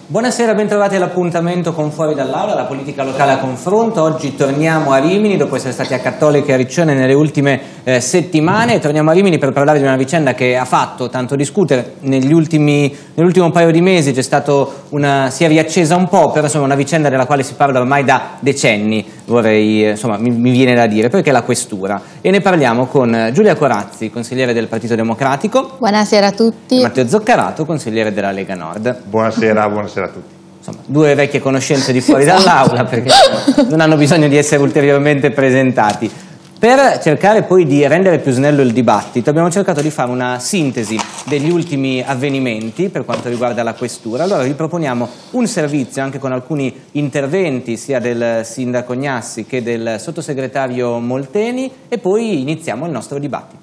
Buonasera, bentrovati all'appuntamento con Fuori dall'Aula, la politica locale a confronto. Oggi torniamo a Rimini dopo essere stati a Cattolica e a Riccione nelle ultime settimane. Torniamo a Rimini per parlare di una vicenda che ha fatto tanto discutere nell'ultimo paio di mesi. Si è riaccesa un po', però insomma una vicenda della quale si parla ormai da decenni, mi viene da dire, perché è la questura. E ne parliamo con Giulia Corazzi, consigliere del Partito Democratico. Buonasera a tutti. Matteo Zoccarato, consigliere della Lega Nord. Buonasera a tutti. Insomma, due vecchie conoscenze di Fuori dall'Aula, perché non hanno bisogno di essere ulteriormente presentati. Per cercare poi di rendere più snello il dibattito abbiamo cercato di fare una sintesi degli ultimi avvenimenti per quanto riguarda la questura. Allora vi proponiamo un servizio anche con alcuni interventi sia del sindaco Gnassi che del sottosegretario Molteni e poi iniziamo il nostro dibattito.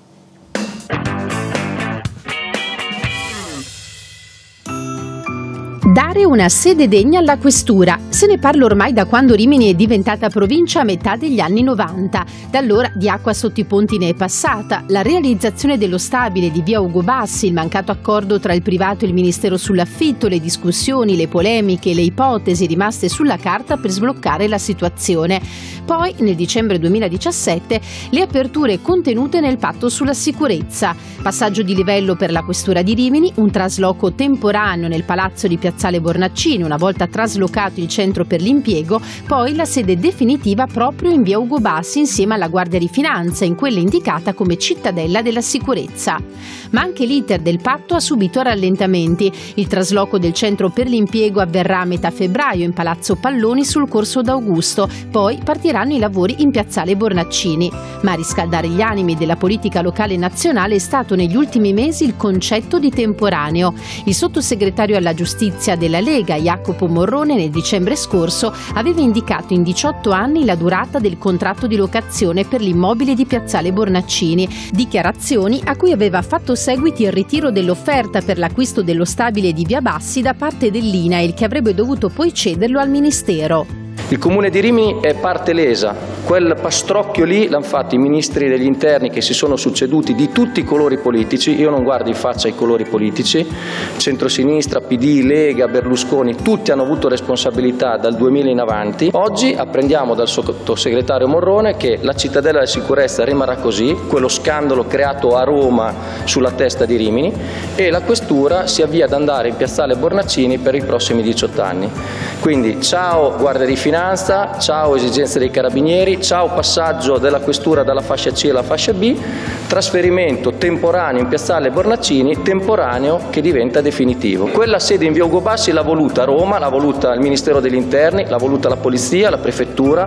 Dare una sede degna alla questura. Se ne parla ormai da quando Rimini è diventata provincia a metà degli anni 90. Da allora di acqua sotto i ponti ne è passata. La realizzazione dello stabile di via Ugo Bassi, il mancato accordo tra il privato e il ministero sull'affitto, le discussioni, le polemiche, le ipotesi rimaste sulla carta per sbloccare la situazione. Poi, nel dicembre 2017, le aperture contenute nel patto sulla sicurezza. Passaggio di livello per la questura di Rimini, un trasloco temporaneo nel palazzo di Piazzale Bornaccini, una volta traslocato il centro per l'impiego, poi la sede definitiva proprio in via Ugo Bassi insieme alla Guardia di Finanza, in quella indicata come cittadella della sicurezza. Ma anche l'iter del patto ha subito rallentamenti. Il trasloco del centro per l'impiego avverrà a metà febbraio in Palazzo Palloni sul Corso d'Augusto, poi partiranno i lavori in Piazzale Bornaccini. Ma a riscaldare gli animi della politica locale nazionale è stato negli ultimi mesi il concetto di temporaneo. Il sottosegretario alla giustizia della Lega, Jacopo Morrone, nel dicembre scorso aveva indicato in 18 anni la durata del contratto di locazione per l'immobile di Piazzale Bornaccini, dichiarazioni a cui aveva fatto seguito il ritiro dell'offerta per l'acquisto dello stabile di via Bassi da parte dell'INAIL, che avrebbe dovuto poi cederlo al Ministero. Il Comune di Rimini è parte lesa, quel pastrocchio lì l'hanno fatto i ministri degli interni che si sono succeduti di tutti i colori politici. Io non guardo in faccia i colori politici, centrosinistra, PD, Lega, Berlusconi, tutti hanno avuto responsabilità dal 2000 in avanti. Oggi apprendiamo dal sottosegretario Morrone che la cittadella della sicurezza rimarrà così, quello scandalo creato a Roma sulla testa di Rimini, e la questura si avvia ad andare in Piazzale Bornaccini per i prossimi 18 anni. Quindi ciao Guardia di Finanza, ciao esigenze dei Carabinieri, ciao passaggio della questura dalla fascia C alla fascia B, trasferimento temporaneo in Piazzale Bornaccini, temporaneo che diventa definitivo. Quella sede in via Ugo Bassi l'ha voluta Roma, l'ha voluta il Ministero degli Interni, l'ha voluta la Polizia, la Prefettura.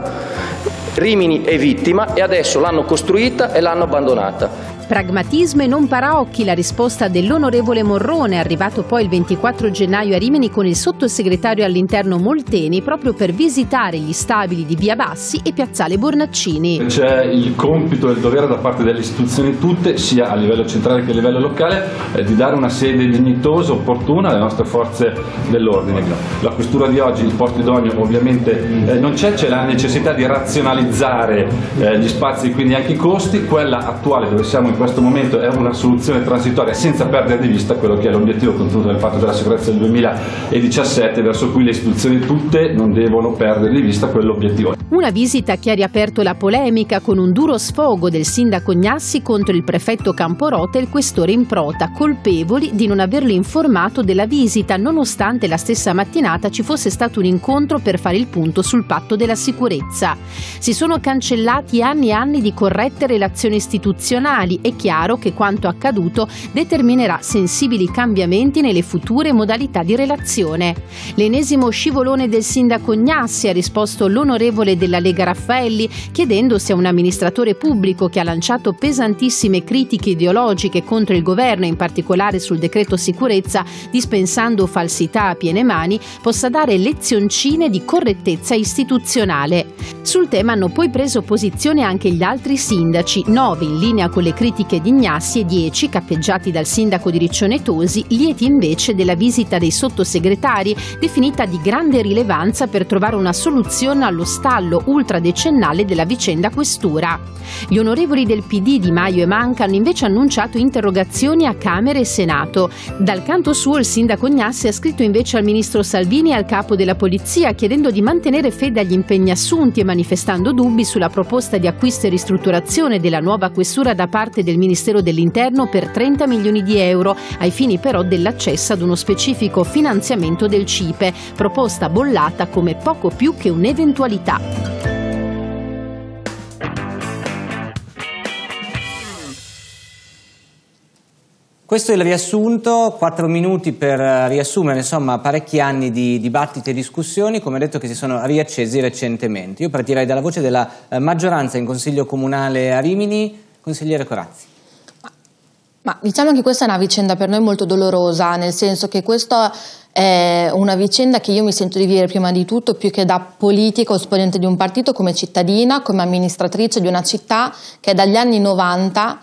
Rimini è vittima e adesso l'hanno costruita e l'hanno abbandonata. Pragmatismo e non paraocchi, la risposta dell'onorevole Morrone, arrivato poi il 24 gennaio a Rimini con il sottosegretario all'interno Molteni proprio per visitare gli stabili di via Bassi e Piazzale Bornaccini. C'è il compito e il dovere da parte delle istituzioni tutte, sia a livello centrale che a livello locale, di dare una sede dignitosa, opportuna alle nostre forze dell'ordine. La questura di oggi, il posto idoneo ovviamente non c'è la necessità di razionalizzare gli spazi e quindi anche i costi. Quella attuale dove siamo in questo momento è una soluzione transitoria senza perdere di vista quello che è l'obiettivo contenuto nel patto della sicurezza del 2017, verso cui le istituzioni tutte non devono perdere di vista quell'obiettivo. Una visita che ha riaperto la polemica con un duro sfogo del sindaco Gnassi contro il prefetto Camporota e il questore Improta, colpevoli di non averlo informato della visita, nonostante la stessa mattinata ci fosse stato un incontro per fare il punto sul patto della sicurezza. Si sono cancellati anni e anni di corrette relazioni istituzionali. È chiaro che quanto accaduto determinerà sensibili cambiamenti nelle future modalità di relazione. L'ennesimo scivolone del sindaco Gnassi, ha risposto l'onorevole della Lega Raffaelli, chiedendo se un amministratore pubblico che ha lanciato pesantissime critiche ideologiche contro il governo, in particolare sul decreto sicurezza, dispensando falsità a piene mani, possa dare lezioncine di correttezza istituzionale. Sul tema hanno poi preso posizione anche gli altri sindaci, 9 in linea con le critiche politiche di Ignazzi e 10, cappeggiati dal sindaco di Riccione Tosi, lieti invece della visita dei sottosegretari, definita di grande rilevanza per trovare una soluzione allo stallo ultradecennale della vicenda questura. Gli onorevoli del PD Di Maio e Manca hanno invece annunciato interrogazioni a Camera e Senato. Dal canto suo il sindaco Ignazzi ha scritto invece al ministro Salvini e al capo della polizia chiedendo di mantenere fede agli impegni assunti e manifestando dubbi sulla proposta di acquisto e ristrutturazione della nuova questura da parte del Ministero dell'Interno per 30 milioni di euro, ai fini però dell'accesso ad uno specifico finanziamento del CIPE, proposta bollata come poco più che un'eventualità. Questo è il riassunto, 4 minuti per riassumere insomma parecchi anni di dibattiti e discussioni, come detto, che si sono riaccesi recentemente. Io partirei dalla voce della maggioranza in Consiglio Comunale a Rimini. Consigliere Corazzi. Ma diciamo che questa è una vicenda per noi molto dolorosa, nel senso che questa è una vicenda che io mi sento di vivere prima di tutto più che da politica o esponente di un partito, come cittadina, come amministratrice di una città che è dagli anni 90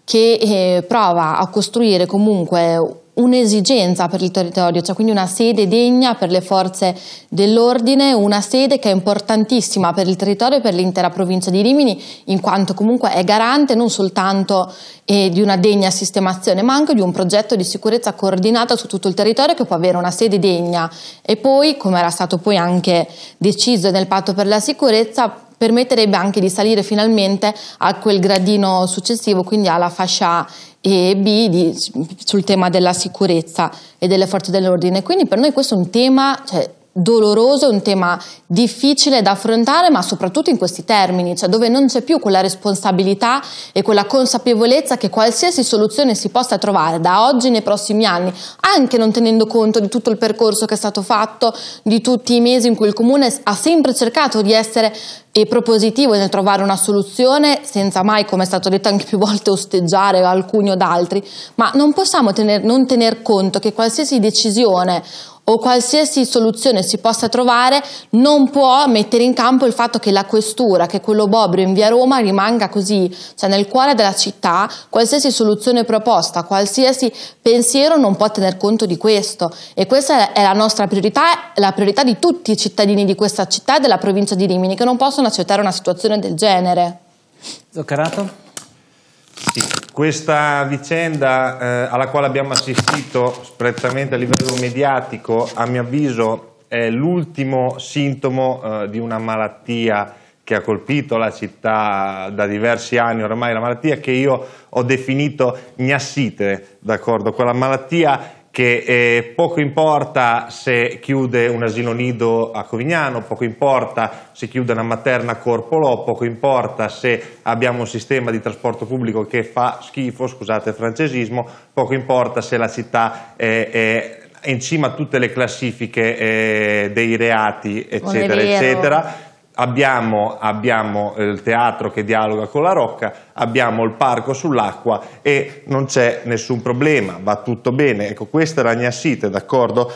che prova a costruire comunque un'esigenza per il territorio, cioè quindi una sede degna per le forze dell'ordine, una sede che è importantissima per il territorio e per l'intera provincia di Rimini, in quanto comunque è garante non soltanto di una degna sistemazione, ma anche di un progetto di sicurezza coordinato su tutto il territorio che può avere una sede degna e poi, come era stato poi anche deciso nel patto per la sicurezza, permetterebbe anche di salire finalmente a quel gradino successivo, quindi alla fascia E e B sul tema della sicurezza e delle forze dell'ordine. Quindi per noi questo è un tema doloroso, è un tema difficile da affrontare, ma soprattutto in questi termini, cioè dove non c'è più quella responsabilità e quella consapevolezza che qualsiasi soluzione si possa trovare da oggi nei prossimi anni, anche non tenendo conto di tutto il percorso che è stato fatto, di tutti i mesi in cui il Comune ha sempre cercato di essere propositivo nel trovare una soluzione, senza mai, come è stato detto anche più volte, osteggiare alcuni o d'altri, ma non possiamo non tener conto che qualsiasi decisione o qualsiasi soluzione si possa trovare non può mettere in campo il fatto che la questura, che quello Bobbio in via Roma rimanga così, cioè nel cuore della città. Qualsiasi soluzione proposta, qualsiasi pensiero non può tener conto di questo, e questa è la nostra priorità, la priorità di tutti i cittadini di questa città e della provincia di Rimini, che non possono accettare una situazione del genere. Zoccarato? Sì, questa vicenda alla quale abbiamo assistito prettamente a livello mediatico, a mio avviso, è l'ultimo sintomo di una malattia che ha colpito la città da diversi anni ormai, la malattia che io ho definito gnassite, d'accordo? Quella malattia che poco importa se chiude un asilo nido a Covignano, poco importa se chiude una materna a Corpolò, poco importa se abbiamo un sistema di trasporto pubblico che fa schifo, scusate il francesismo, poco importa se la città è in cima a tutte le classifiche dei reati, eccetera, eccetera. Abbiamo il teatro che dialoga con la Rocca, abbiamo il parco sull'acqua e non c'è nessun problema, va tutto bene. Ecco, questa è la gnassite, d'accordo?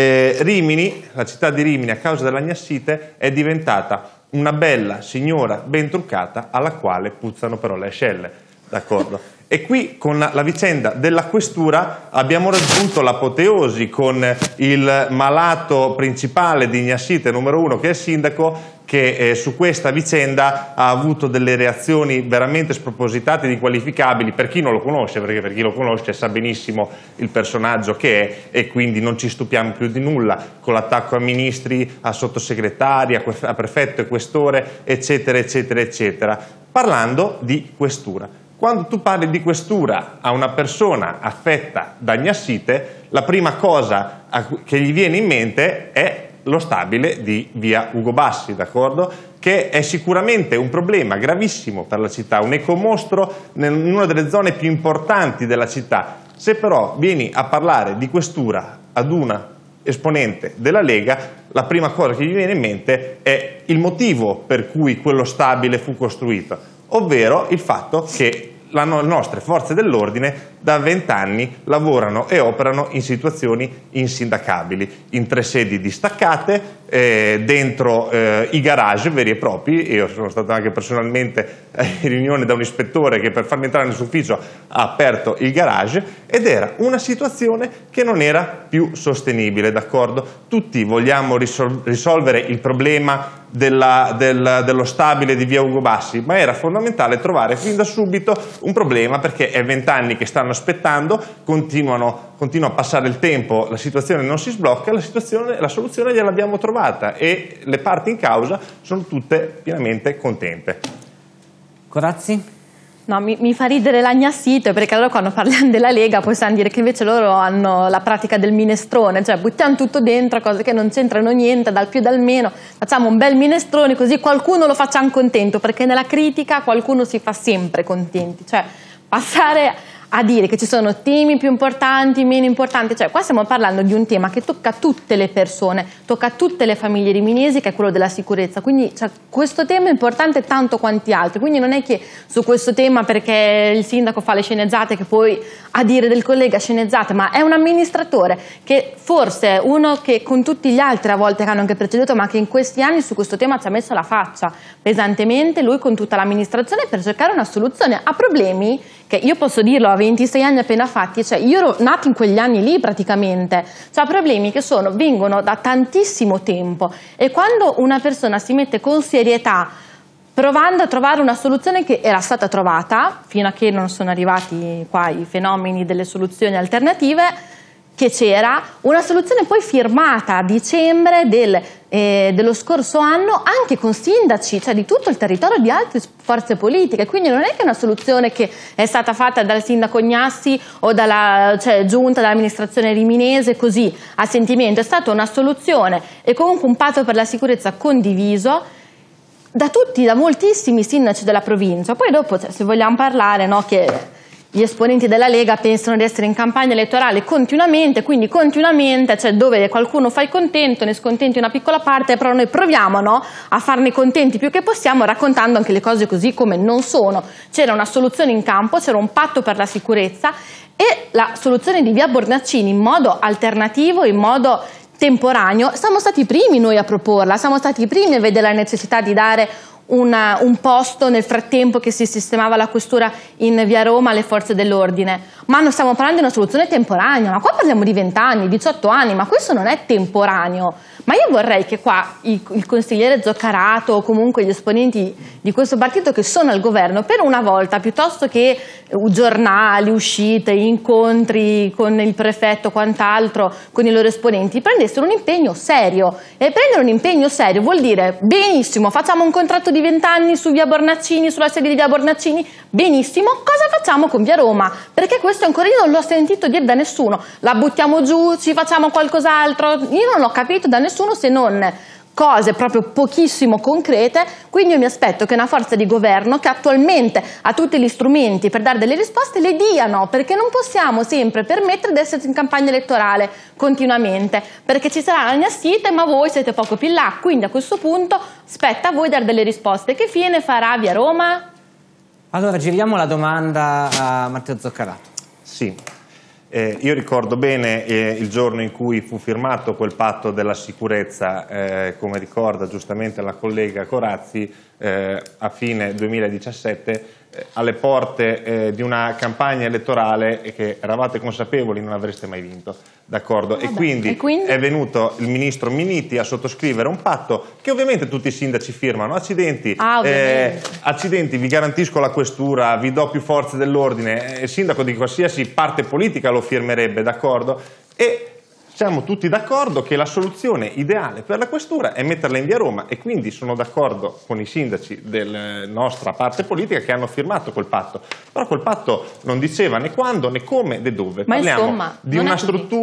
Rimini, la città di Rimini, a causa della gnassite, è diventata una bella signora ben truccata alla quale puzzano però le ascelle, d'accordo? E qui con la vicenda della questura abbiamo raggiunto l'apoteosi con il malato principale di gnassite numero 1, che è il sindaco, che su questa vicenda ha avuto delle reazioni veramente spropositate, inqualificabili, per chi non lo conosce, perché per chi lo conosce sa benissimo il personaggio che è, e quindi non ci stupiamo più di nulla, con l'attacco a ministri, a sottosegretari, a prefetto e questore, eccetera, eccetera, eccetera, parlando di questura. Quando tu parli di questura a una persona affetta da gnassite, la prima cosa che gli viene in mente è lo stabile di via Ugo Bassi, d'accordo? Che è sicuramente un problema gravissimo per la città, un ecomostro in una delle zone più importanti della città. Se però vieni a parlare di questura ad una esponente della Lega, la prima cosa che gli viene in mente è il motivo per cui quello stabile fu costruito, ovvero il fatto che le nostre forze dell'ordine da 20 anni lavorano e operano in situazioni insindacabili, in 3 sedi distaccate, dentro i garage veri e propri. Io sono stato anche personalmente in riunione da un ispettore che per farmi entrare nel suo ufficio ha aperto il garage, ed era una situazione che non era più sostenibile, d'accordo? Tutti vogliamo risolvere il problema dello stabile di via Ugo Bassi, ma era fondamentale trovare fin da subito un problema, perché è 20 anni che stanno aspettando, continua a passare il tempo, la situazione non si sblocca, la soluzione gliel'abbiamo trovata e le parti in causa sono tutte pienamente contente. Corazzi? No, mi fa ridere l'agnassito, perché allora quando parliamo della Lega possiamo dire che invece loro hanno la pratica del minestrone, cioè buttiamo tutto dentro, cose che non c'entrano niente, dal più dal meno, facciamo un bel minestrone così qualcuno lo facciamo contento, perché nella critica qualcuno si fa sempre contenti, cioè passare a dire che ci sono temi più importanti, meno importanti, cioè qua stiamo parlando di un tema che tocca tutte le persone, tocca tutte le famiglie riminesi, che è quello della sicurezza, quindi cioè, questo tema è importante tanto quanti altri, quindi non è che su questo tema perché il sindaco fa le sceneggiate che poi a dire del collega sceneggiate, ma è un amministratore che forse è uno che con tutti gli altri a volte che hanno anche preceduto, ma che in questi anni su questo tema ci ha messo la faccia pesantemente, lui con tutta l'amministrazione, per cercare una soluzione a problemi che io posso dirlo a 26 anni appena fatti, cioè io ero nata in quegli anni lì praticamente, cioè problemi che vengono da tantissimo tempo, e quando una persona si mette con serietà provando a trovare una soluzione che era stata trovata, fino a che non sono arrivati qua i fenomeni delle soluzioni alternative, che c'era una soluzione poi firmata a dicembre dello scorso anno anche con sindaci, cioè di tutto il territorio, di altre forze politiche, quindi non è che è una soluzione che è stata fatta dal sindaco Gnassi o dalla giunta dall'amministrazione riminese così a sentimento, è stata una soluzione e comunque un patto per la sicurezza condiviso da tutti, da moltissimi sindaci della provincia. Poi dopo se vogliamo parlare, no, che gli esponenti della Lega pensano di essere in campagna elettorale continuamente, quindi continuamente, cioè dove qualcuno fa il contento, ne scontenti una piccola parte, però noi proviamo, no, a farne contenti più che possiamo, raccontando anche le cose così come non sono. C'era una soluzione in campo, c'era un patto per la sicurezza e la soluzione di via Bornaccini in modo alternativo, in modo temporaneo, siamo stati i primi noi a proporla, siamo stati i primi a vedere la necessità di dare un posto nel frattempo che si sistemava la questura in via Roma alle forze dell'ordine, ma non stiamo parlando di una soluzione temporanea, ma qua parliamo di 20 anni, 18 anni, ma questo non è temporaneo. Ma io vorrei che qua il consigliere Zoccarato o comunque gli esponenti di questo partito che sono al governo, per una volta, piuttosto che giornali, uscite, incontri con il prefetto, quant'altro, con i loro esponenti, prendessero un impegno serio. E prendere un impegno serio vuol dire, benissimo, facciamo un contratto di 20 anni su via Bornaccini, sulla sede di via Bornaccini, benissimo, cosa facciamo con via Roma? Perché questo ancora io non l'ho sentito dire da nessuno, la buttiamo giù, ci facciamo qualcos'altro, io non l'ho capito da nessuno se non cose proprio pochissimo concrete, quindi io mi aspetto che una forza di governo che attualmente ha tutti gli strumenti per dare delle risposte le diano, perché non possiamo sempre permettere di essere in campagna elettorale continuamente, perché ci sarà la gnassite ma voi siete poco più in là, quindi a questo punto spetta a voi dare delle risposte. Che fine farà via Roma? Allora giriamo la domanda a Matteo Zoccarato. Sì. Io ricordo bene il giorno in cui fu firmato quel patto della sicurezza, come ricorda giustamente la collega Corazzi, a fine 2017, alle porte di una campagna elettorale che eravate consapevoli non avreste mai vinto, d'accordo? E quindi è venuto il ministro Minniti a sottoscrivere un patto che ovviamente tutti i sindaci firmano. Accidenti, accidenti, vi garantisco la questura, vi do più forze dell'ordine, il sindaco di qualsiasi parte politica lo firmerebbe, d'accordo? E siamo tutti d'accordo che la soluzione ideale per la questura è metterla in via Roma, e quindi sono d'accordo con i sindaci della nostra parte politica che hanno firmato quel patto. Però quel patto non diceva né quando, né come, né dove. Parliamo di una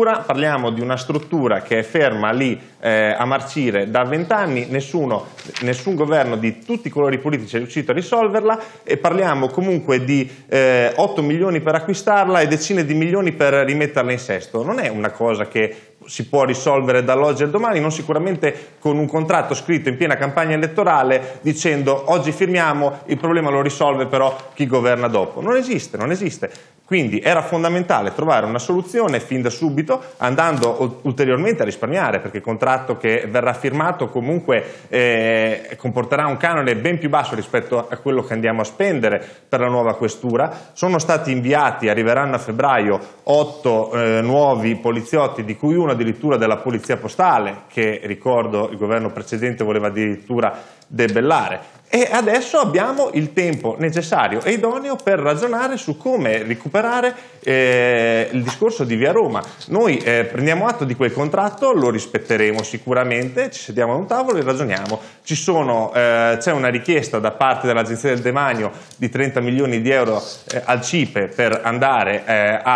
struttura che è ferma lì a marcire da 20 anni, nessun governo di tutti i colori politici è riuscito a risolverla, e parliamo comunque di 8 milioni per acquistarla e decine di milioni per rimetterla in sesto. Non è una cosa che si può risolvere dall'oggi al domani, non sicuramente con un contratto scritto in piena campagna elettorale dicendo oggi firmiamo, il problema lo risolve però chi governa dopo. Non esiste, non esiste. Quindi era fondamentale trovare una soluzione fin da subito, andando ulteriormente a risparmiare, perché il contratto che verrà firmato comunque comporterà un canone ben più basso rispetto a quello che andiamo a spendere per la nuova questura. Sono stati inviati, arriveranno a febbraio, 8 nuovi poliziotti, di cui uno addirittura della Polizia Postale, che ricordo il governo precedente voleva addirittura debellare. E adesso abbiamo il tempo necessario e idoneo per ragionare su come recuperare il discorso di Via Roma. Noi prendiamo atto di quel contratto, lo rispetteremo sicuramente, ci sediamo a un tavolo e ragioniamo. C'è una richiesta da parte dell'Agenzia del Demanio di 30 milioni di euro al CIPE per andare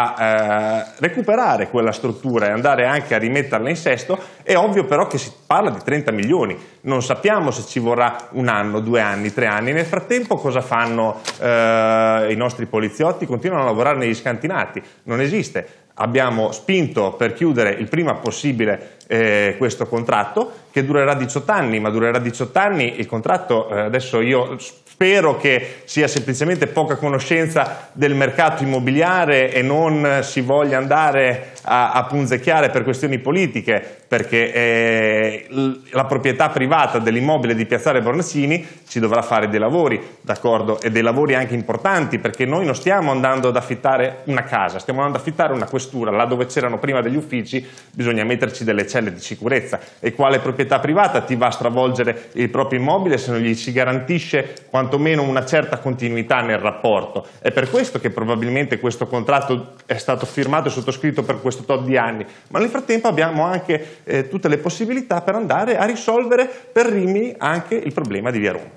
a recuperare quella struttura e andare anche a rimetterla in sesto. È ovvio però che si parla di 30 milioni, non sappiamo se ci vorrà 1 anno, 2 anni, 3 anni. Nel frattempo cosa fanno i nostri poliziotti? Continuano a lavorare negli scantinati, non esiste. Abbiamo spinto per chiudere il prima possibile questo contratto, che durerà 18 anni, ma durerà 18 anni il contratto, adesso io spero che sia semplicemente poca conoscenza del mercato immobiliare e non si voglia andare a punzecchiare per questioni politiche, perché la proprietà privata dell'immobile di Piazzale Bornacini ci dovrà fare dei lavori, d'accordo, e dei lavori anche importanti, perché noi non stiamo andando ad affittare una casa, stiamo andando ad affittare una questura. Là dove c'erano prima degli uffici bisogna metterci delle celle di sicurezza, e quale proprietà privata ti va a stravolgere il proprio immobile se non gli si garantisce quantomeno una certa continuità nel rapporto? È per questo che probabilmente questo contratto è stato firmato e sottoscritto per questo tot di anni, ma nel frattempo abbiamo anche tutte le possibilità per andare a risolvere per Rimini anche il problema di Via Roma.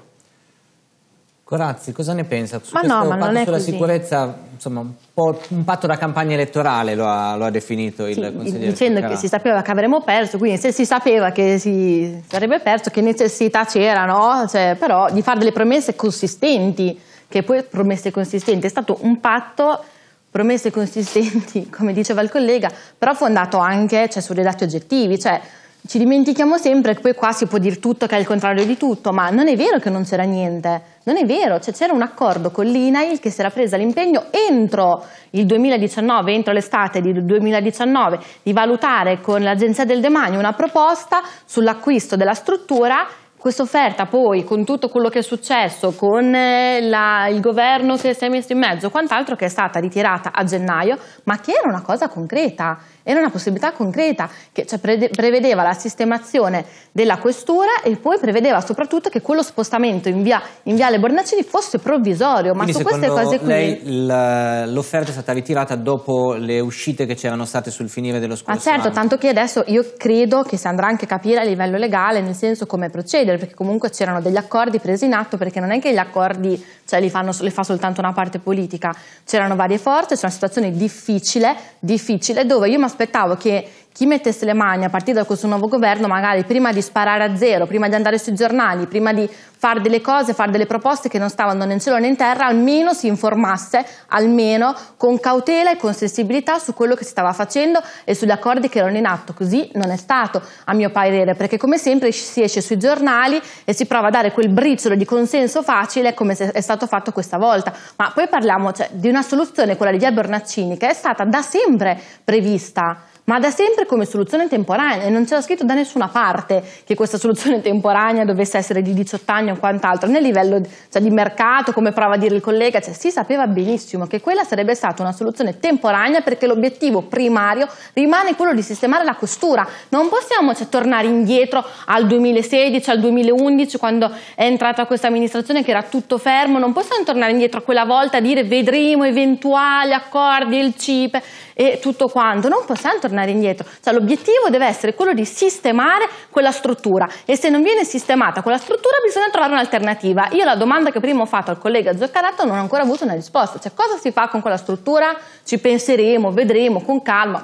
Corazzi, cosa ne pensa? Su Ma questo no, ma non patto è sulla così. Sicurezza, insomma, un patto da campagna elettorale lo ha definito il consigliere dicendo Zuccarà. che si sapeva che avremmo perso, quindi se si sapeva che si sarebbe perso, che necessità c'era, no? Cioè, però di fare delle promesse consistenti, che poi promesse consistenti, è stato un patto, promesse consistenti, come diceva il collega, però fondato anche su dei dati oggettivi, cioè ci dimentichiamo sempre che poi qua si può dire tutto, che è il contrario di tutto, ma non è vero che non c'era niente, non è vero, cioè c'era un accordo con l'INAIL che si era presa l'impegno entro il 2019, entro l'estate del 2019, di valutare con l'Agenzia del Demanio una proposta sull'acquisto della struttura. Questa offerta poi, con tutto quello che è successo, con il governo che si è messo in mezzo, quant'altro, che è stata ritirata a gennaio, ma che era una cosa concreta, era una possibilità concreta, che prevedeva la sistemazione della questura e poi prevedeva soprattutto che quello spostamento in viale Bornacini fosse provvisorio. Ma quindi su queste cose qui lei l'offerta è stata ritirata dopo le uscite che c'erano state sul finire dello scorso certo, anno. tanto che adesso io credo che si andrà anche a capire a livello legale, nel senso come procedere, perché comunque c'erano degli accordi presi in atto, perché non è che gli accordi li fa soltanto una parte politica, c'erano varie forze, c'è una situazione difficile dove io mi aspettavo che chi mettesse le mani a partire da questo nuovo governo, magari prima di sparare a zero, prima di andare sui giornali, prima di fare delle cose, fare delle proposte che non stavano né in cielo né in terra, almeno si informasse, almeno con cautela e con sensibilità su quello che si stava facendo e sugli accordi che erano in atto. Così non è stato, a mio parere, perché come sempre si esce sui giornali e si prova a dare quel briciolo di consenso facile, come è stato fatto questa volta. Ma poi parliamo di una soluzione, quella di via Bornacini, che è stata da sempre prevista, ma da sempre come soluzione temporanea, e non c'era scritto da nessuna parte che questa soluzione temporanea dovesse essere di 18 anni o quant'altro, nel livello di mercato, come prova a dire il collega, si sapeva benissimo che quella sarebbe stata una soluzione temporanea, perché l'obiettivo primario rimane quello di sistemare la questura. Non possiamo tornare indietro al 2016, al 2011, quando è entrata questa amministrazione che era tutto fermo, non possiamo tornare indietro a quella volta a dire vedremo eventuali accordi, il CIPE e tutto quanto, non possiamo tornare indietro, l'obiettivo deve essere quello di sistemare quella struttura, e se non viene sistemata quella struttura bisogna trovare un'alternativa. Io la domanda che prima ho fatto al collega Zuccarà non ho ancora avuto una risposta, cosa si fa con quella struttura? Ci penseremo, vedremo, con calma,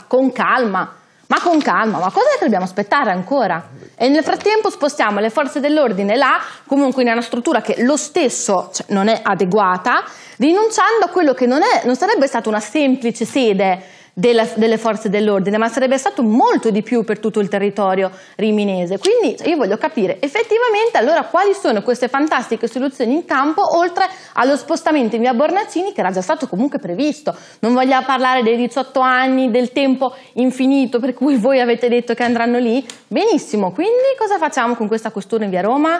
ma cosa è che dobbiamo aspettare ancora? E nel frattempo spostiamo le forze dell'ordine là, comunque in una struttura che lo stesso non è adeguata, rinunciando a quello che non sarebbe stata una semplice sede delle forze dell'ordine, ma sarebbe stato molto di più per tutto il territorio riminese. Quindi io voglio capire effettivamente allora quali sono queste fantastiche soluzioni in campo, oltre allo spostamento in via Bornacini che era già stato comunque previsto. Non vogliamo parlare dei 18 anni, del tempo infinito per cui voi avete detto che andranno lì. Benissimo, quindi cosa facciamo con questa questura in via Roma?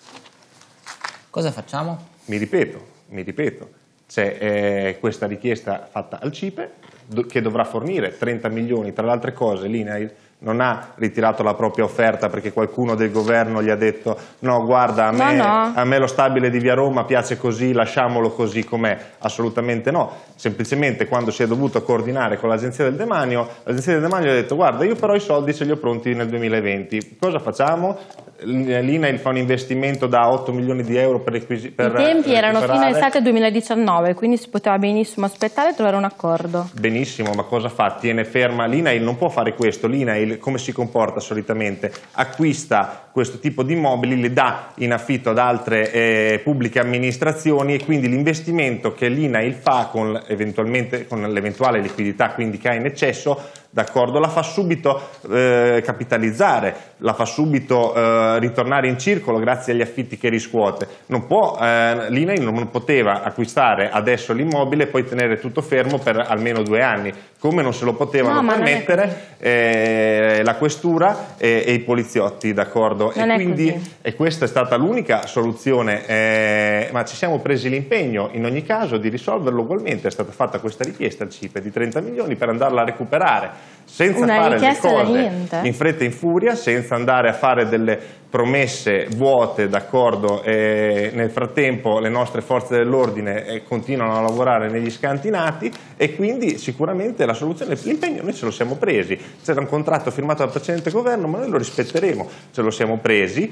Cosa facciamo? Mi ripeto, c'è questa richiesta fatta al CIPE che dovrà fornire 30 milioni, tra le altre cose l'INAIL non ha ritirato la propria offerta perché qualcuno del governo gli ha detto no guarda a me lo stabile di via Roma piace così, lasciamolo così com'è. Assolutamente no, semplicemente quando si è dovuto coordinare con l'Agenzia del Demanio, l'Agenzia del Demanio ha detto guarda io però i soldi ce li ho pronti nel 2020, cosa facciamo? L'INAIL fa un investimento da 8 milioni di euro per i tempi erano fino al 2019, quindi si poteva benissimo aspettare e trovare un accordo. Benissimo, ma cosa fa? Tiene ferma l'INAIL, non può fare questo. L'INAIL come si comporta solitamente? Acquista questo tipo di immobili, li dà in affitto ad altre pubbliche amministrazioni e quindi l'investimento che l'INAIL fa con l'eventuale liquidità quindi che ha in eccesso, d'accordo, la fa subito capitalizzare, la fa subito ritornare in circolo grazie agli affitti che riscuote. L'INAIL non poteva acquistare adesso l'immobile e poi tenere tutto fermo per almeno 2 anni, come non se lo potevano permettere la questura e i poliziotti, d'accordo? E questa è stata l'unica soluzione, ma ci siamo presi l'impegno in ogni caso di risolverlo ugualmente. È stata fatta questa richiesta al CIPE di 30 milioni per andarla a recuperare senza fare le cose in fretta e in furia, senza andare a fare delle promesse vuote, d'accordo, e nel frattempo le nostre forze dell'ordine continuano a lavorare negli scantinati e quindi sicuramente la soluzione, l'impegno noi ce lo siamo presi, c'era un contratto firmato dal precedente governo ma noi lo rispetteremo, ce lo siamo presi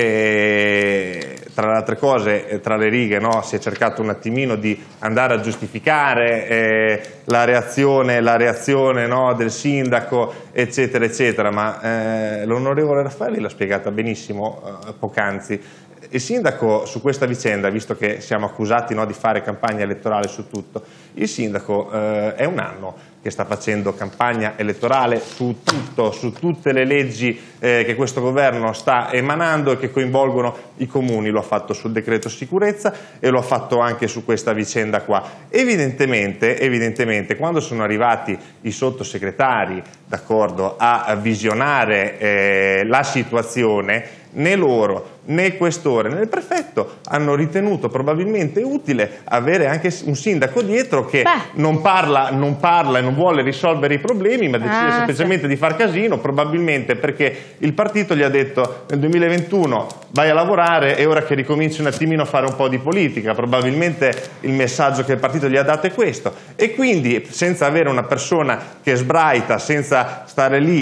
e tra le altre cose, tra le righe, no, si è cercato un attimino di andare a giustificare la reazione no, del sindaco eccetera eccetera, ma l'onorevole Raffaelli l'ha spiegata benissimo poc'anzi. Il sindaco su questa vicenda, visto che siamo accusati di fare campagna elettorale su tutto, il sindaco è un anno che sta facendo campagna elettorale su tutto, su tutte le leggi che questo governo sta emanando e che coinvolgono i comuni. Lo ha fatto sul decreto sicurezza e lo ha fatto anche su questa vicenda qua. Evidentemente quando sono arrivati i sottosegretari, d'accordo, a visionare la situazione, né loro né il questore né il prefetto hanno ritenuto probabilmente utile avere anche un sindaco dietro che non parla e non vuole risolvere i problemi ma decide semplicemente di far casino, probabilmente perché il partito gli ha detto nel 2021 vai a lavorare e ora che ricominci un attimino a fare un po' di politica, probabilmente il messaggio che il partito gli ha dato è questo e quindi senza avere una persona che sbraita, senza stare lì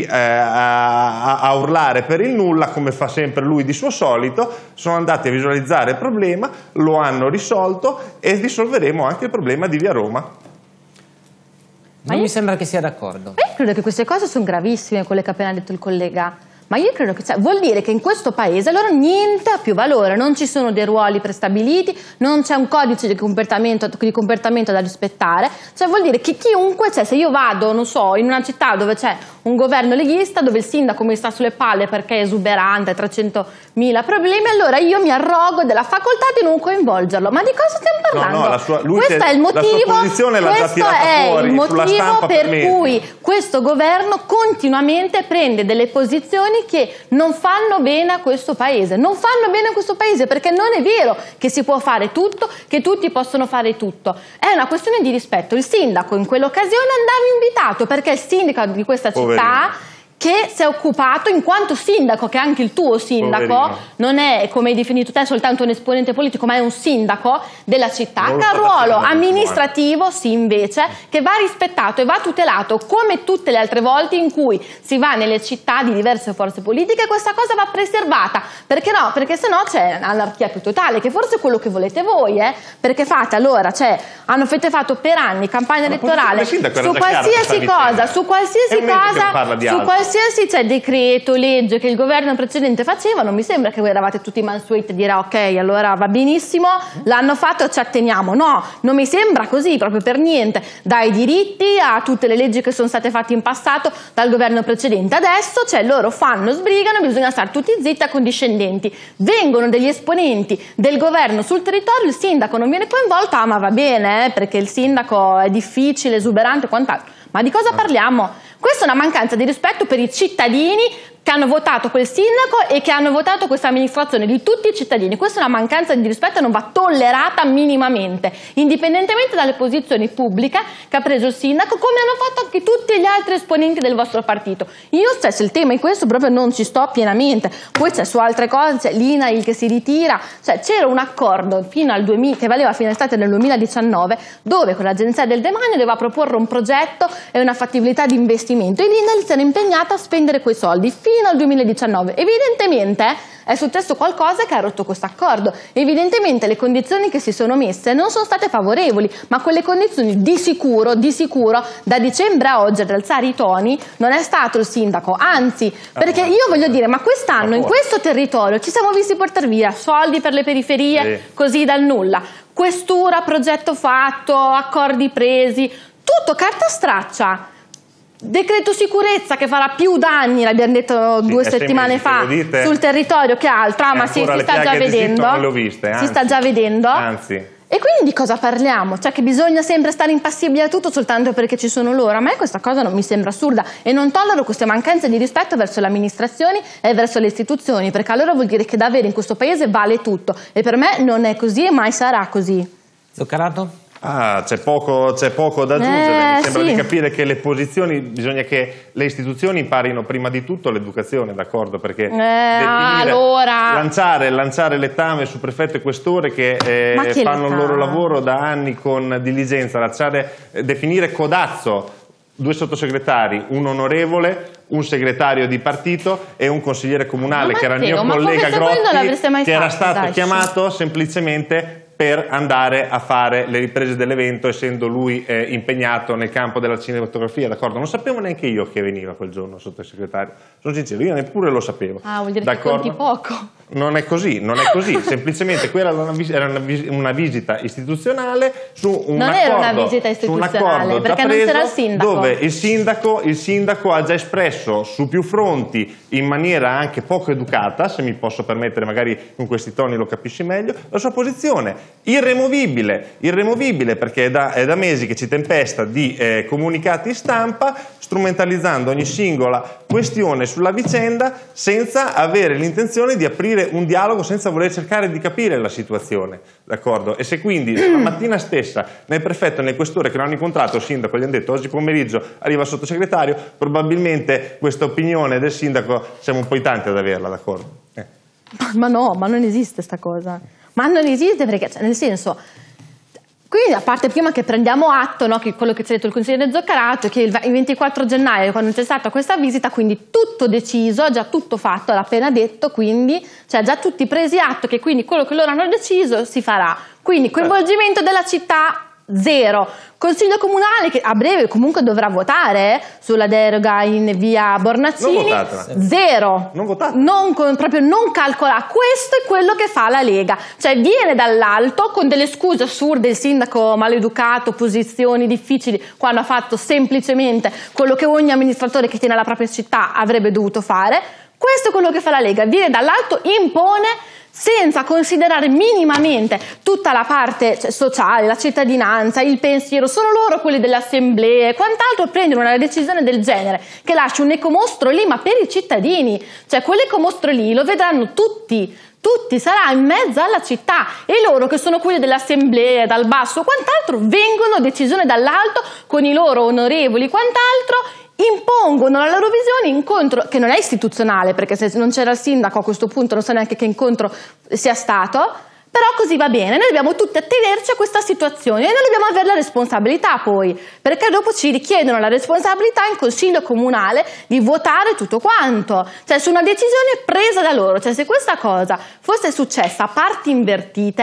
a urlare per il nulla come fa sempre lui di suo solito, sono andati a visualizzare il problema, lo hanno risolto e risolveremo anche il problema di via Roma. Non mi sembra che sia d'accordo. Io credo che queste cose sono gravissime, quelle che ha appena detto il collega. Ma io credo che vuol dire che in questo paese allora niente ha più valore, non ci sono dei ruoli prestabiliti, non c'è un codice di comportamento da rispettare, cioè vuol dire che chiunque, se io vado, non so, in una città dove c'è un governo leghista, dove il sindaco mi sta sulle palle perché è esuberante, 300.000 problemi, allora io mi arrogo della facoltà di non coinvolgerlo. Ma di cosa stiamo parlando? Questo è il motivo per cui questo governo continuamente prende delle posizioni che non fanno bene a questo paese, non fanno bene a questo paese perché non è vero che si può fare tutto, che tutti possono fare tutto, è una questione di rispetto. Il sindaco in quell'occasione andava invitato perché il sindaco di questa città che si è occupato in quanto sindaco, che è anche il tuo sindaco, non è come hai definito te soltanto un esponente politico ma è un sindaco della città, che ha un ruolo amministrativo invece che va rispettato e va tutelato come tutte le altre volte in cui si va nelle città di diverse forze politiche. Questa cosa va preservata, perché no? Perché sennò c'è anarchia più totale, che forse è quello che volete voi, perché fate allora, avete fatto per anni campagna elettorale su qualsiasi cosa, su qualsiasi qualsiasi decreto, legge che il governo precedente faceva, non mi sembra che voi eravate tutti mansueti a dire ok, allora va benissimo, l'hanno fatto, ci atteniamo. No, non mi sembra così, proprio per niente. Dai diritti a tutte le leggi che sono state fatte in passato dal governo precedente. Adesso loro fanno, sbrigano, bisogna stare tutti zitti, accondiscendenti. Vengono degli esponenti del governo sul territorio, il sindaco non viene coinvolto, ma va bene, perché il sindaco è difficile, esuberante, quant'altro. Ma di cosa parliamo? Questa è una mancanza di rispetto per i cittadini che hanno votato quel sindaco e che hanno votato questa amministrazione, di tutti i cittadini. Questa è una mancanza di rispetto e non va tollerata minimamente, indipendentemente dalle posizioni pubbliche che ha preso il sindaco, come hanno fatto anche tutti gli altri esponenti del vostro partito. Io stesso il tema in questo proprio non ci sto pienamente. Poi c'è su altre cose, c'è l'INAIL che si ritira, c'era un accordo fino al 2000, che valeva fino all'estate del 2019, dove con l'Agenzia del Demanio doveva proporre un progetto e una fattibilità di investimento, e l'INAIL si era impegnata a spendere quei soldi fino al 2019. Evidentemente è successo qualcosa che ha rotto questo accordo. Evidentemente le condizioni che si sono messe non sono state favorevoli, ma quelle condizioni di sicuro, da dicembre a oggi ad alzare i toni non è stato il sindaco, anzi, perché io voglio dire, ma quest'anno in questo territorio ci siamo visti portare via soldi per le periferie così dal nulla, questura, progetto fatto, accordi presi, tutto carta straccia. Decreto sicurezza che farà più danni, l'abbiamo detto 2 settimane fa, sul territorio che altro, ma si sta già vedendo. Si sta già vedendo. Anzi. E quindi di cosa parliamo? Cioè che bisogna sempre stare impassibili a tutto soltanto perché ci sono loro? A me questa cosa non mi sembra assurda e non tollero queste mancanze di rispetto verso le amministrazioni e verso le istituzioni, perché allora vuol dire che davvero in questo paese vale tutto, e per me non è così e mai sarà così. Zuccarato? C'è poco da aggiungere, mi sembra di capire che le posizioni, bisogna che le istituzioni imparino prima di tutto l'educazione, d'accordo? Perché lanciare letame su prefetto e questore che fanno il loro lavoro da anni con diligenza, definire codazzo 2 sottosegretari, un onorevole, un segretario di partito e un consigliere comunale, che era il mio collega Grotti, che era stato chiamato semplicemente per andare a fare le riprese dell'evento, essendo lui impegnato nel campo della cinematografia, d'accordo? Non sapevo neanche io che veniva quel giorno sottosegretario, sono sincero, io neppure lo sapevo. Vuol dire che conti poco. Non è così, semplicemente quella era una visita istituzionale su un non accordo, era una visita istituzionale, perché non c'era il sindaco. Dove il sindaco ha già espresso su più fronti, in maniera anche poco educata, se mi posso permettere, magari con questi toni lo capisci meglio, la sua posizione. Irremovibile, perché è da mesi che ci tempesta di comunicati stampa, strumentalizzando ogni singola questione sulla vicenda senza avere l'intenzione di aprire un dialogo, senza voler cercare di capire la situazione, d'accordo? E se quindi la mattina stessa nel prefetto e nel questore che non hanno incontrato il sindaco gli hanno detto oggi pomeriggio arriva il sottosegretario, probabilmente questa opinione del sindaco siamo un po' in tanti ad averla, d'accordo? Ma no, ma non esiste sta cosa. Ma non esiste, perché, nel senso, quindi a parte prima che prendiamo atto, no, che quello che ci ha detto il consigliere Zoccarato, che il 24 gennaio, quando c'è stata questa visita, quindi tutto deciso, già tutto fatto, l'ha appena detto, quindi, cioè già tutti presi atto che quindi quello che loro hanno deciso si farà. Quindi coinvolgimento della città, zero. Consiglio comunale che a breve comunque dovrà votare sulla deroga in via Bornazzini, zero. Proprio non calcola. Questo è quello che fa la Lega, cioè viene dall'alto con delle scuse assurde, il sindaco maleducato, posizioni difficili, quando ha fatto semplicemente quello che ogni amministratore che tiene la propria città avrebbe dovuto fare. Questo è quello che fa la Lega, viene dall'alto, impone senza considerare minimamente tutta la parte sociale, la cittadinanza, il pensiero. Sono loro quelli delle assemblee e quant'altro prendono una decisione del genere che lascia un ecomostro lì, ma per i cittadini, cioè quell'ecomostro lì lo vedranno tutti, sarà in mezzo alla città, e loro che sono quelli delle assemblee dal basso quant'altro vengono decisione dall'alto con i loro onorevoli quant'altro, impongono la loro visione, incontro che non è istituzionale, perché se non c'era il sindaco a questo punto non so neanche che incontro sia stato, però così va bene, noi dobbiamo tutti attenerci a questa situazione e noi dobbiamo avere la responsabilità poi, perché dopo ci richiedono la responsabilità in consiglio comunale di votare tutto quanto, cioè su una decisione presa da loro, cioè se questa cosa fosse successa a parti invertite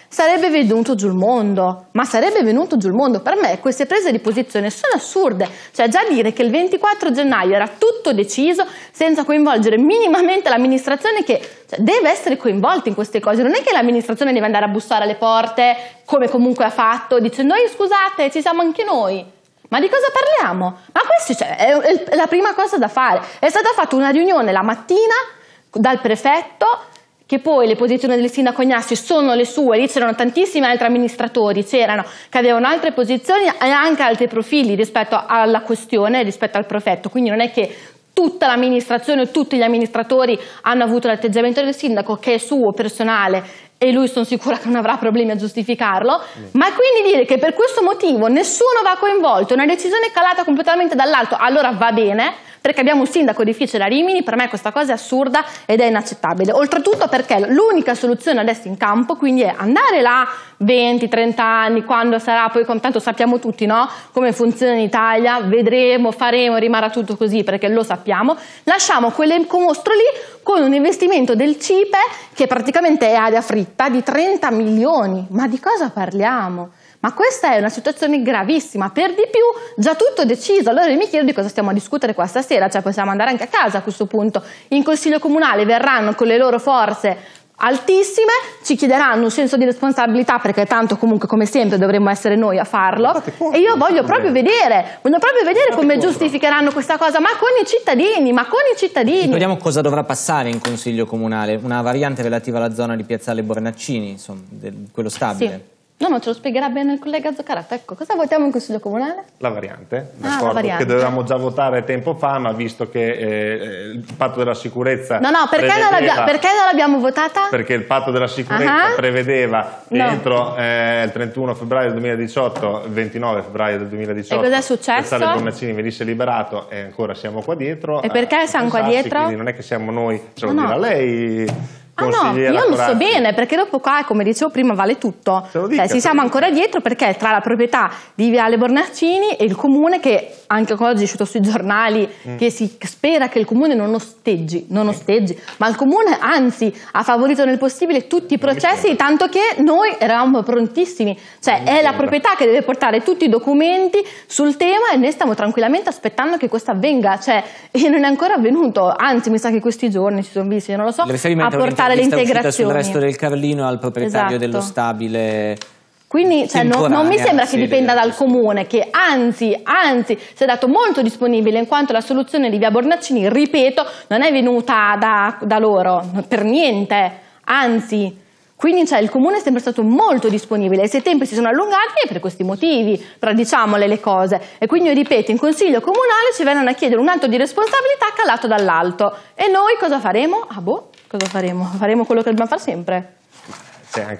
sarebbe venuto giù il mondo, ma sarebbe venuto giù il mondo. Per me queste prese di posizione sono assurde, cioè già dire che il 24 gennaio era tutto deciso senza coinvolgere minimamente l'amministrazione, che deve essere coinvolta in queste cose. Non è che l'amministrazione deve andare a bussare alle porte, come comunque ha fatto, dicendo scusate, ci siamo anche noi. Ma di cosa parliamo? Ma questa è la prima cosa da fare. È stata fatta una riunione la mattina dal prefetto, che poi le posizioni del sindaco Ignazio sono le sue, lì c'erano tantissimi altri amministratori, che avevano altre posizioni e anche altri profili rispetto alla questione, rispetto al prefetto. Quindi non è che tutta l'amministrazione o tutti gli amministratori hanno avuto l'atteggiamento del sindaco, che è suo, personale, e lui sono sicura che non avrà problemi a giustificarlo, ma quindi dire che per questo motivo nessuno va coinvolto, una decisione calata completamente dall'alto, allora va bene, perché abbiamo un sindaco difficile a Rimini. Per me questa cosa è assurda ed è inaccettabile, oltretutto perché l'unica soluzione adesso in campo quindi è andare là 20-30 anni, quando sarà, poi tanto sappiamo tutti, no? Come funziona in Italia, vedremo, faremo, rimarrà tutto così perché lo sappiamo, lasciamo quell'eco mostro lì con un investimento del CIPE che praticamente è aria fritta di 30 milioni, ma di cosa parliamo? Ma questa è una situazione gravissima, per di più già tutto deciso. Allora io mi chiedo di cosa stiamo a discutere qua stasera, cioè possiamo andare anche a casa a questo punto. In Consiglio Comunale verranno con le loro forze altissime, ci chiederanno un senso di responsabilità, perché tanto comunque come sempre dovremmo essere noi a farlo, e io voglio proprio vedere come giustificheranno questa cosa, ma con i cittadini, Ricordiamo cosa dovrà passare in Consiglio Comunale, una variante relativa alla zona di Piazzale Bornaccini, insomma, quello stabile. Sì. No, ce lo spiegherà bene il collega Zoccarato. Ecco, cosa votiamo in Consiglio Comunale? La variante, la variante, che dovevamo già votare tempo fa, ma visto che il patto della sicurezza perché non l'abbiamo votata? Perché il patto della sicurezza prevedeva che entro il 31 febbraio del 2018, il 29 febbraio del 2018, e cos'è successo? Piazzale Bornaccini venisse liberato, e ancora siamo qua dietro. E perché siamo qua dietro? Quindi non è che siamo noi, ce lo dirà lei. No, io lo so bene, perché dopo qua, come dicevo prima, vale tutto. Siamo ancora dietro, perché tra la proprietà di Viale Bornaccini e il comune, che anche oggi è uscito sui giornali, che si spera che il comune non osteggi, ma il comune anzi ha favorito nel possibile tutti i processi, tanto che noi eravamo prontissimi. Cioè è la proprietà che deve portare tutti i documenti sul tema, e noi stiamo tranquillamente aspettando che questo avvenga. E non è ancora avvenuto, anzi mi sa che questi giorni ci sono visti, non lo so, a portare le integrazioni sul resto del Carlino al proprietario dello stabile. Quindi non mi sembra che dipenda dal comune, che anzi si è dato molto disponibile, in quanto la soluzione di Via Bornaccini, ripeto, non è venuta da loro per niente, anzi. Quindi il comune è sempre stato molto disponibile, e se i tempi si sono allungati è per questi motivi, però diciamole le cose. E quindi io ripeto, in Consiglio Comunale ci verranno a chiedere un atto di responsabilità calato dall'alto, e noi cosa faremo? Cosa faremo? Faremo quello che dobbiamo fare sempre. C'è anche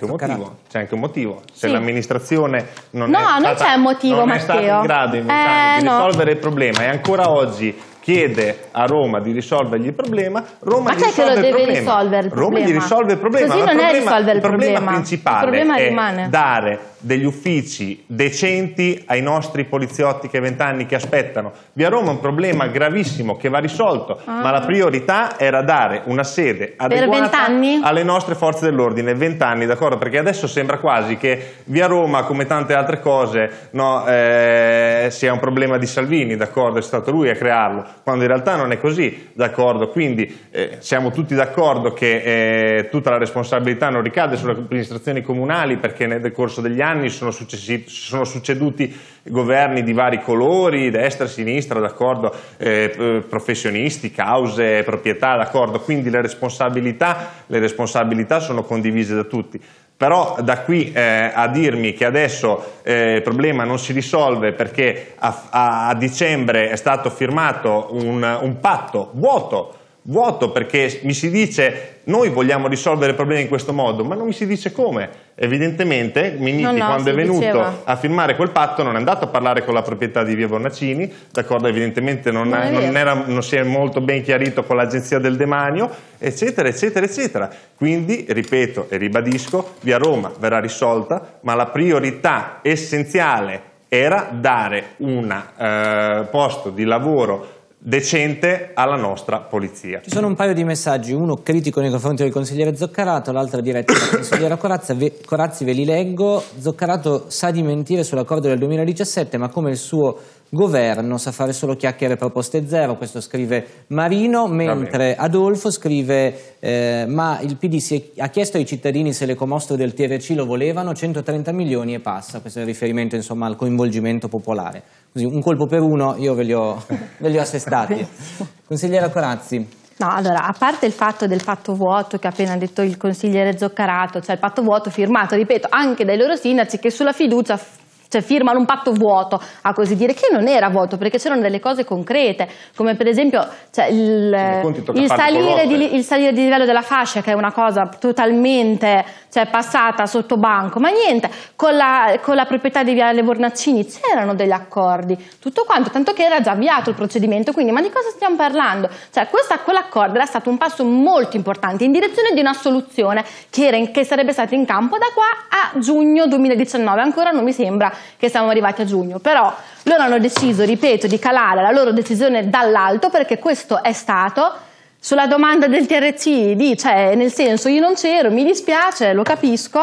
un motivo. Se l'amministrazione non c'è un motivo, non è stata in grado in 20 anni di risolvere il problema, e ancora oggi chiede a Roma di risolvergli il problema, Roma gli risolve il problema. Così non è risolvere il problema principale rimane. È dare degli uffici decenti ai nostri poliziotti che 20 anni che aspettano. Via Roma è un problema gravissimo che va risolto, ma la priorità era dare una sede adeguata alle nostre forze dell'ordine. 20 anni, d'accordo? Perché adesso sembra quasi che Via Roma, come tante altre cose, sia un problema di Salvini, d'accordo? È stato lui a crearlo, quando in realtà non è così, d'accordo? Quindi siamo tutti d'accordo che tutta la responsabilità non ricade sulle amministrazioni comunali, perché nel corso degli anni sono succeduti governi di vari colori, destra, sinistra, d'accordo, professionisti, cause, proprietà, d'accordo? Quindi le responsabilità sono condivise da tutti. Però da qui a dirmi che adesso il problema non si risolve perché a dicembre è stato firmato un patto vuoto, perché mi si dice noi vogliamo risolvere il problema in questo modo, ma non mi si dice come. Evidentemente Minniti quando è venuto a firmare quel patto non è andato a parlare con la proprietà di Via Bornaccini, d'accordo? Evidentemente non si è molto ben chiarito con l'agenzia del demanio, eccetera. Quindi, ripeto e ribadisco, Via Roma verrà risolta, ma la priorità essenziale era dare un posto di lavoro decente alla nostra polizia. Ci sono un paio di messaggi, uno critico nei confronti del consigliere Zoccarato, l'altro diretto alla consigliera Corazzi, ve li leggo. Zoccarato sa di mentire sull'accordo del 2017, ma come il suo governo sa fare solo chiacchiere e proposte zero, questo scrive Marino, mentre Adolfo scrive ma il PD ha chiesto ai cittadini se l'ecomostro del TRC lo volevano, 130 milioni e passa, questo è il riferimento insomma al coinvolgimento popolare. Così, un colpo per uno, io ve li ho assestati. Consigliera Corazzi. No, allora, a parte il fatto del patto vuoto che ha appena detto il consigliere Zoccarato, cioè il patto vuoto firmato, ripeto, anche dai loro sindaci che sulla fiducia firmano un patto vuoto, a così dire, che non era vuoto, perché c'erano delle cose concrete, come per esempio il salire di livello della fascia, che è una cosa totalmente passata sotto banco, ma niente, con la proprietà di Viale Bornaccini c'erano degli accordi, tutto quanto, tanto che era già avviato il procedimento, quindi ma di cosa stiamo parlando? Cioè quell'accordo era stato un passo molto importante in direzione di una soluzione che sarebbe stata in campo da qua a giugno 2019, ancora non mi sembra che siamo arrivati a giugno, però loro hanno deciso, ripeto, di calare la loro decisione dall'alto, perché questo è stato. Sulla domanda del TRC nel senso, io non c'ero, mi dispiace, lo capisco,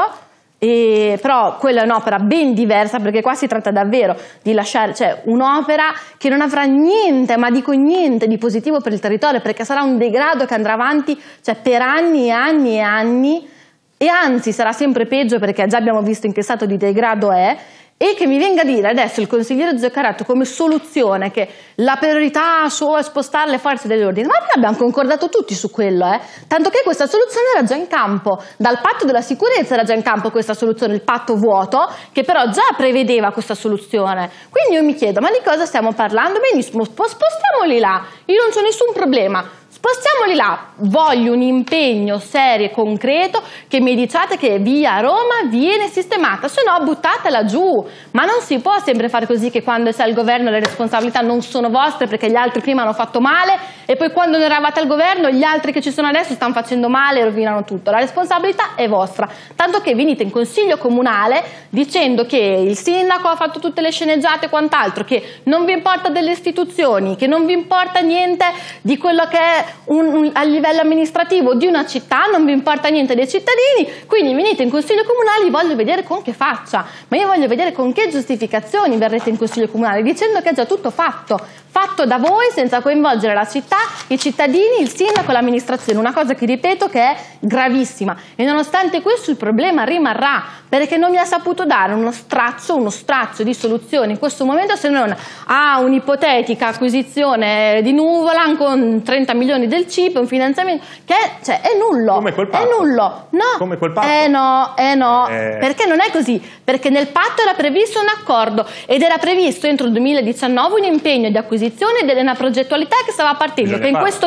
però quella è un'opera ben diversa, perché qua si tratta davvero di lasciare un'opera che non avrà niente, ma dico niente, di positivo per il territorio, perché sarà un degrado che andrà avanti per anni e anni e anni, e anzi sarà sempre peggio, perché già abbiamo visto in che stato di degrado è. E che mi venga a dire adesso il consigliere Zoccarato come soluzione che la priorità sua è spostare le forze dell'ordine, ma noi abbiamo concordato tutti su quello, tanto che questa soluzione era già in campo, dal patto della sicurezza era già in campo questa soluzione, il patto vuoto, che però già prevedeva questa soluzione. Quindi io mi chiedo, ma di cosa stiamo parlando? Benissimo, spostiamoli là, io non c'ho nessun problema. Spostiamoli là, voglio un impegno serio e concreto, che mi diciate che via Roma viene sistemata, se no buttatela giù, ma non si può sempre fare così che quando sei al governo le responsabilità non sono vostre perché gli altri prima hanno fatto male e poi quando non eravate al governo gli altri che ci sono adesso stanno facendo male e rovinano tutto, la responsabilità è vostra, tanto che venite in consiglio comunale dicendo che il sindaco ha fatto tutte le sceneggiate e quant'altro, che non vi importa delle istituzioni, che non vi importa niente di quello che è a livello amministrativo di una città, non vi importa niente dei cittadini, quindi venite in consiglio comunale, voglio vedere con che faccia, ma io voglio vedere con che giustificazioni verrete in consiglio comunale, dicendo che è già tutto fatto da voi senza coinvolgere la città, i cittadini, il sindaco e l'amministrazione, una cosa che ripeto che è gravissima, e nonostante questo il problema rimarrà, perché non mi ha saputo dare uno straccio di soluzione in questo momento, se non un'ipotetica acquisizione di Nuvola con 30 milioni del CIPE, un finanziamento che è nullo. Come quel patto? È nullo. No. Come quel patto? No. Perché non è così? Perché nel patto era previsto un accordo ed era previsto entro il 2019 un impegno di acquisizione ed una progettualità che stava partendo, che in questo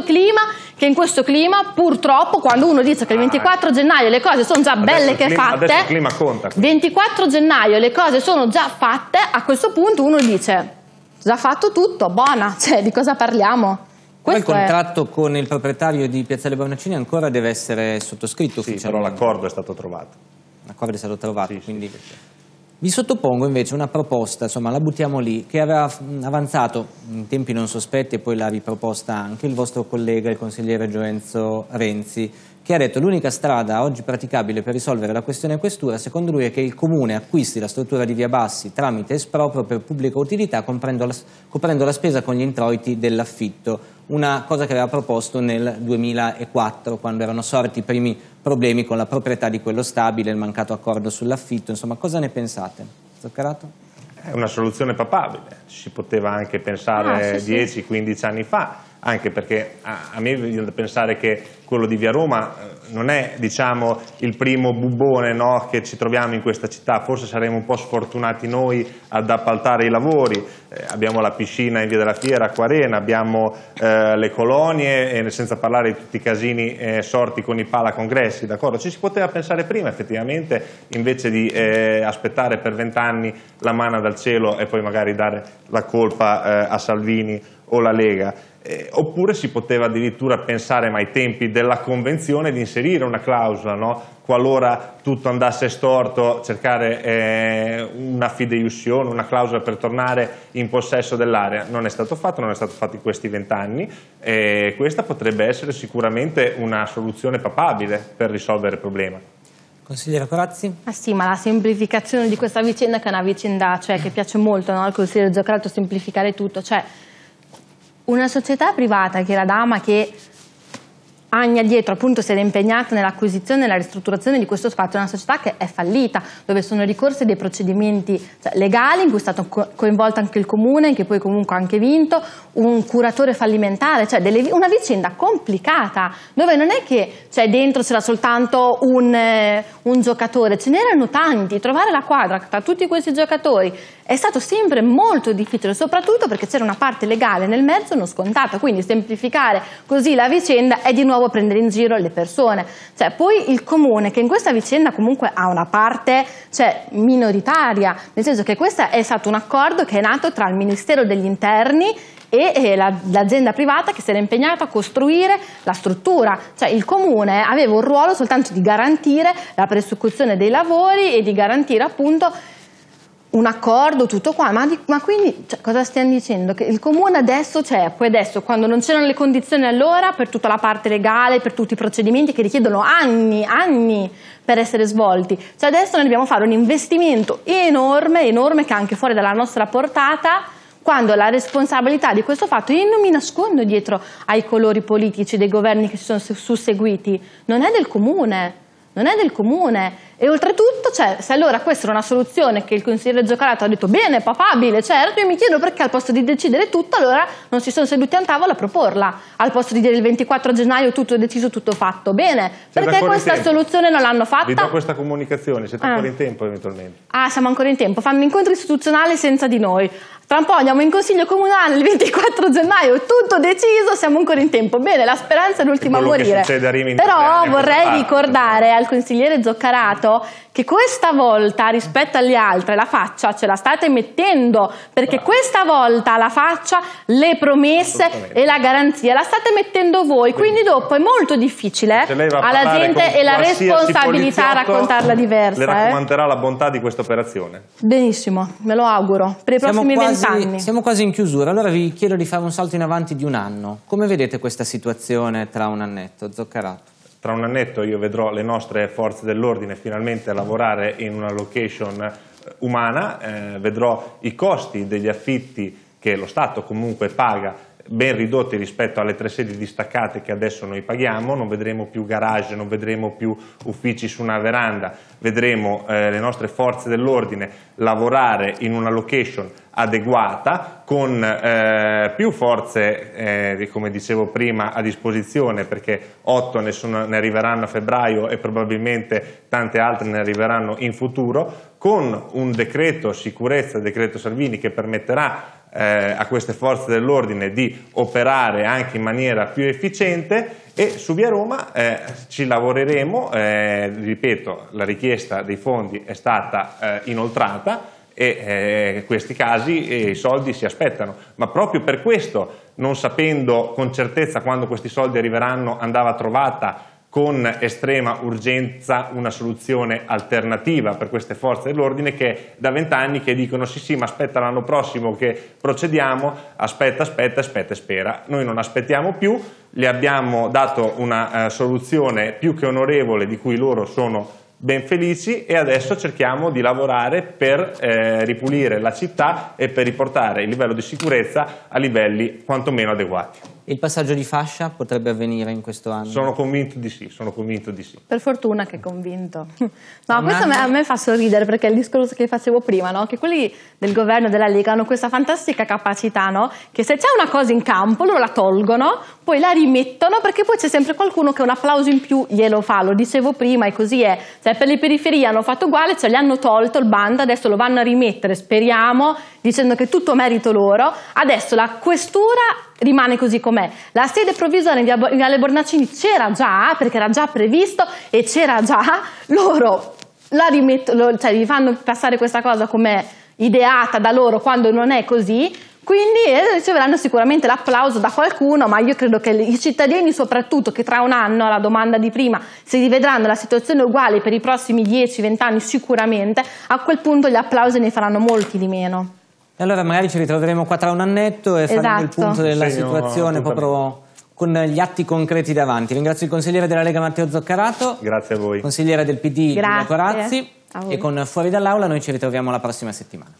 clima purtroppo, quando uno dice che il 24 gennaio le cose sono già belle che fatte, adesso il clima conta. 24 gennaio le cose sono già fatte, a questo punto uno dice già fatto tutto, buona, di cosa parliamo? Il contratto con il proprietario di Piazzale Bornaccini ancora deve essere sottoscritto ufficialmente. Però l'accordo è stato trovato. L'accordo è stato trovato, quindi... Vi sottopongo invece una proposta, la buttiamo lì, che aveva avanzato in tempi non sospetti e poi l'ha riproposta anche il vostro collega, il consigliere Gioenzo Renzi, che ha detto l'unica strada oggi praticabile per risolvere la questione questura, secondo lui, è che il Comune acquisti la struttura di Via Bassi tramite esproprio per pubblica utilità, coprendo la spesa con gli introiti dell'affitto, una cosa che aveva proposto nel 2004, quando erano sorti i primi problemi con la proprietà di quello stabile, il mancato accordo sull'affitto, cosa ne pensate? Zoccarato? È una soluzione papabile, ci si poteva anche pensare 10-15 anni fa, anche perché a me viene da pensare che quello di Via Roma non è il primo bubbone che ci troviamo in questa città, forse saremo un po' sfortunati noi ad appaltare i lavori, abbiamo la piscina in Via della Fiera, Acquarena, abbiamo le colonie e senza parlare di tutti i casini sorti con i palacongressi, d'accordo? Ci si poteva pensare prima effettivamente, invece di aspettare per 20 anni la manna dal cielo e poi magari dare la colpa a Salvini o la Lega. Oppure si poteva addirittura pensare, ma ai tempi della convenzione, di inserire una clausola, no? Qualora tutto andasse storto, cercare una fideiussione, una clausola per tornare in possesso dell'area. Non è stato fatto in questi 20 anni, e questa potrebbe essere sicuramente una soluzione papabile per risolvere il problema. Consigliere Corazzi? Sì, ma la semplificazione di questa vicenda, che è una vicenda, cioè, che piace molto, no? Al consigliere Zoccarato, semplificare tutto, cioè una società privata che è la Dama, che anni addietro appunto si era impegnata nell'acquisizione e nella ristrutturazione di questo spazio, è una società che è fallita, dove sono ricorsi dei procedimenti legali in cui è stato coinvolto anche il comune, che poi comunque ha anche vinto, un curatore fallimentare, cioè una vicenda complicata, dove non è che dentro c'era soltanto un giocatore, ce n'erano tanti. Trovare la quadra tra tutti questi giocatori è stato sempre molto difficile, soprattutto perché c'era una parte legale nel mezzo non scontata, quindi semplificare così la vicenda è di nuovo prendere in giro le persone. Poi il comune, che in questa vicenda comunque ha una parte minoritaria, nel senso che questo è stato un accordo che è nato tra il Ministero degli Interni e l'azienda privata che si era impegnata a costruire la struttura. Il comune aveva un ruolo soltanto di garantire la prosecuzione dei lavori e di garantire appunto un accordo, tutto qua, ma quindi cosa stiamo dicendo? Che il comune adesso poi adesso, quando non c'erano le condizioni allora, per tutta la parte legale, per tutti i procedimenti che richiedono anni per essere svolti, adesso noi dobbiamo fare un investimento enorme che è anche fuori dalla nostra portata, quando la responsabilità di questo fatto, io non mi nascondo dietro ai colori politici dei governi che si sono susseguiti, non è del comune. E oltretutto, se allora questa era una soluzione che il consigliere Zoccarato ha detto bene, papabile, certo, io mi chiedo perché al posto di decidere tutto allora non si sono seduti a un tavolo a proporla, al posto di dire il 24 gennaio tutto deciso, tutto fatto. Bene, perché questa soluzione non l'hanno fatta? Vi do questa comunicazione, siete ancora in tempo eventualmente. Siamo ancora in tempo, fanno incontri istituzionali senza di noi. Tra un po' andiamo in consiglio comunale il 24 gennaio, tutto deciso, siamo ancora in tempo. Bene, la speranza è l'ultima a morire. Però vorrei ricordare al consigliere Zoccarato che questa volta rispetto alle altre la faccia ce la state mettendo, perché questa volta la faccia, le promesse e la garanzia la state mettendo voi, quindi dopo è molto difficile alla gente e la responsabilità raccontarla diversa. Le raccomanderà la bontà di questa operazione. Benissimo, me lo auguro per i prossimi 20 anni. Siamo quasi in chiusura, allora vi chiedo di fare un salto in avanti di un anno. Come vedete questa situazione tra un annetto, Zoccarato? Tra un annetto io vedrò le nostre forze dell'ordine finalmente lavorare in una location umana, vedrò i costi degli affitti che lo Stato comunque paga ben ridotti rispetto alle 3 sedi distaccate che adesso noi paghiamo, non vedremo più garage, non vedremo più uffici su una veranda, vedremo le nostre forze dell'ordine lavorare in una location adeguata, con più forze, come dicevo prima, a disposizione, perché 8 ne arriveranno a febbraio e probabilmente tante altre ne arriveranno in futuro, con un decreto sicurezza, decreto Salvini, che permetterà a queste forze dell'ordine di operare anche in maniera più efficiente. E su Via Roma ci lavoreremo, ripeto, la richiesta dei fondi è stata inoltrata e questi casi e i soldi si aspettano, ma proprio per questo, non sapendo con certezza quando questi soldi arriveranno, andava trovata con estrema urgenza una soluzione alternativa per queste forze dell'ordine che da 20 anni che dicono sì ma aspetta l'anno prossimo che procediamo, aspetta e spera. Noi non aspettiamo più, le abbiamo dato una soluzione più che onorevole di cui loro sono ben felici e adesso cerchiamo di lavorare per ripulire la città e per riportare il livello di sicurezza a livelli quantomeno adeguati. Il passaggio di fascia potrebbe avvenire in questo anno? Sono convinto di sì, Per fortuna che è convinto. No, questo a me fa sorridere, perché è il discorso che facevo prima, no? Che quelli del governo della Lega hanno questa fantastica capacità, no? Che se c'è una cosa in campo loro la tolgono, poi la rimettono, perché poi c'è sempre qualcuno che un applauso in più glielo fa, lo dicevo prima e così è. Per le periferie hanno fatto uguale, gli hanno tolto il bando, adesso lo vanno a rimettere, speriamo, dicendo che è tutto merito loro. Adesso la questura rimane così com'è. La sede provvisoria in Viale Bornacini c'era già, perché era già previsto e c'era già, loro la rimettono, gli fanno passare questa cosa come ideata da loro quando non è così. Quindi riceveranno sicuramente l'applauso da qualcuno, ma io credo che i cittadini, soprattutto che tra un anno, alla domanda di prima, se rivedranno la situazione uguale per i prossimi 10-20 anni sicuramente, a quel punto gli applausi ne faranno molti di meno. E allora magari ci ritroveremo qua tra un annetto e faremo il punto della situazione proprio con gli atti concreti davanti. Ringrazio il consigliere della Lega Matteo Zoccarato. Grazie a voi. Consigliere del PD Giulia Corazzi. E con Fuori dall'Aula noi ci ritroviamo la prossima settimana.